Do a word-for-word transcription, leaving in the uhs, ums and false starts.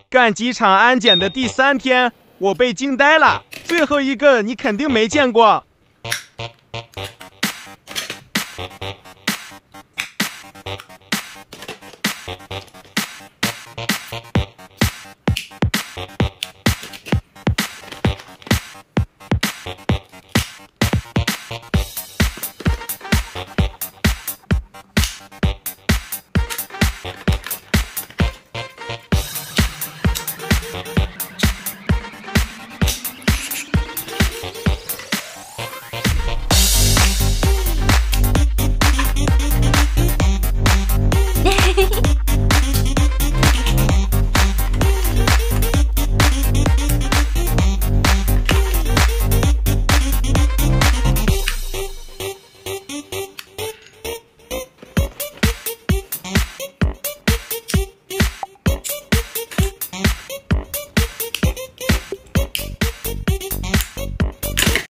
干机场安检的第三天，我被惊呆了。最后一个你肯定没见过，